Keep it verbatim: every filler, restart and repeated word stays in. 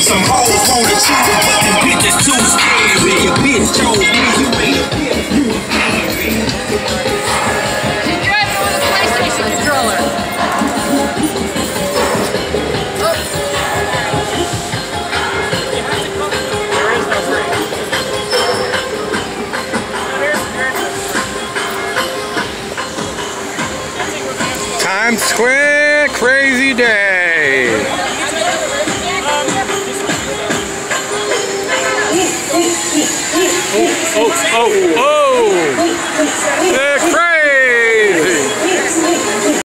Some hoes wanna choose, but them bitches too scary. Your bitch chose me, you ain't a bitch, you scary. She drives with a PlayStation controller. There is no free. Times Square, crazy day. Oh, oh, oh, oh.